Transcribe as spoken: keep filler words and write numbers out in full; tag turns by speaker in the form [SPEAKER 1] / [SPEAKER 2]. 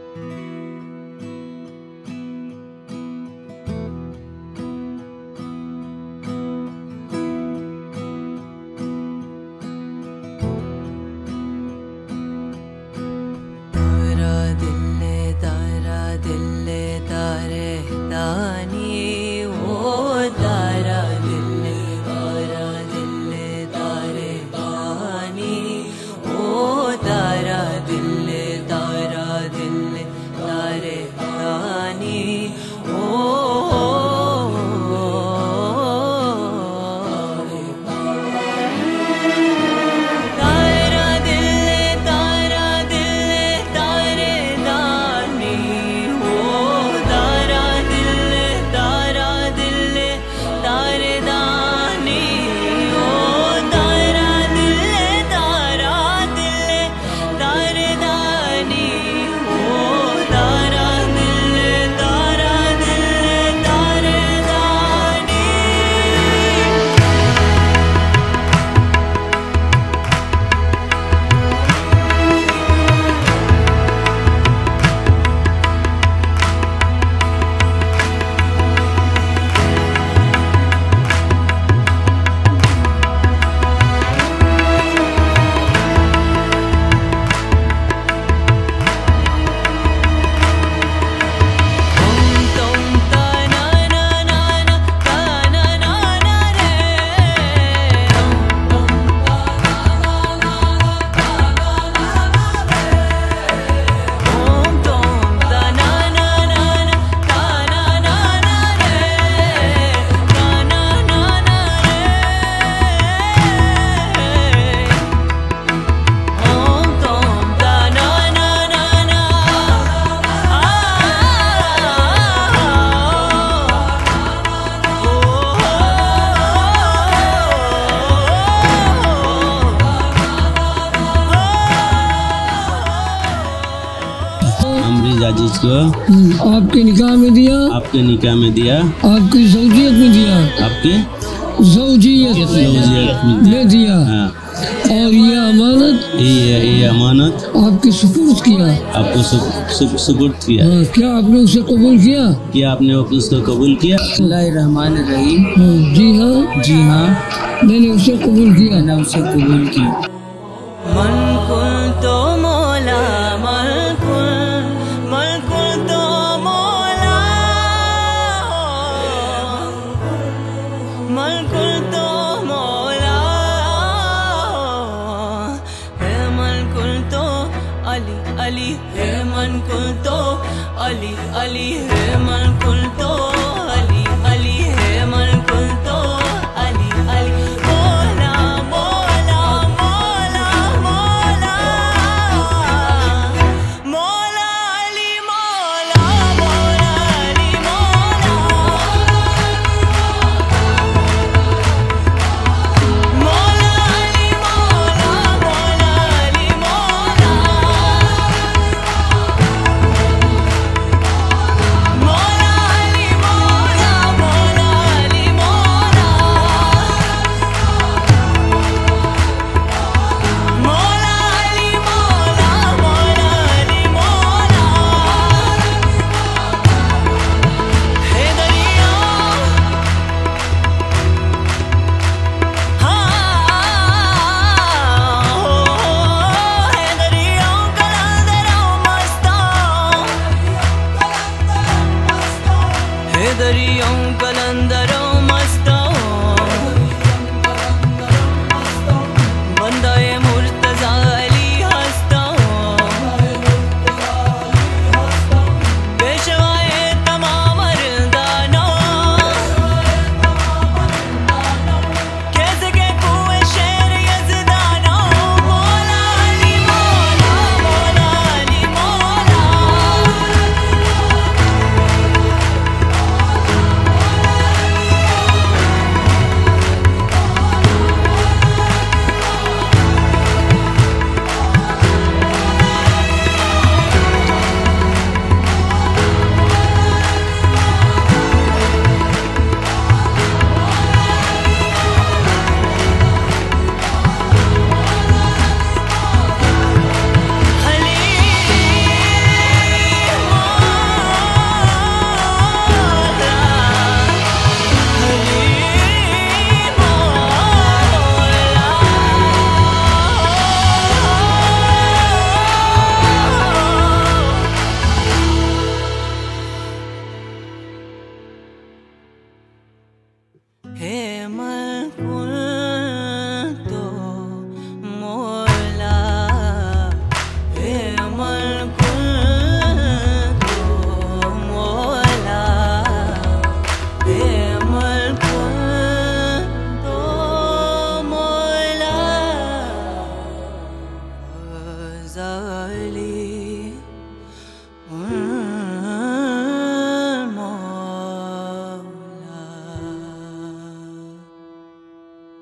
[SPEAKER 1] अजीज को
[SPEAKER 2] आपके निकाह में दिया,
[SPEAKER 1] आपके निकाह में दिया,
[SPEAKER 2] आपकी ज़ौजियत में दिया,
[SPEAKER 1] आपकी
[SPEAKER 2] ज़ौजियत में दिया।
[SPEAKER 1] हाँ।
[SPEAKER 2] और ये अमानत
[SPEAKER 1] ये ये अमानत
[SPEAKER 2] आपके सुपुर्द किया,
[SPEAKER 1] आपको सुपुर्द किया।
[SPEAKER 2] हाँ, क्या आपने उसे कबूल किया?
[SPEAKER 1] क्या आपने उसको कबूल किया?
[SPEAKER 3] बिस्मिल्लाहिर्रहमानिर्रहीम।
[SPEAKER 2] जी हाँ,
[SPEAKER 3] जी हाँ,
[SPEAKER 2] मैंने उसे कबूल किया,
[SPEAKER 3] मैंने उसे कबूल किया।
[SPEAKER 4] मन कुल तो मौला, मन कुल मन कुल तो मौला, मन कुल तो मौला है, मन कुल तो अली अली है, मन कुल तो अली अली है, मन कुल तो अली अली है, मन कुल तो अली अली मौला मौला मौला मौला मौला अली मौला मौला अली मौला मौला अली मौला मौला अली मौला मौला अली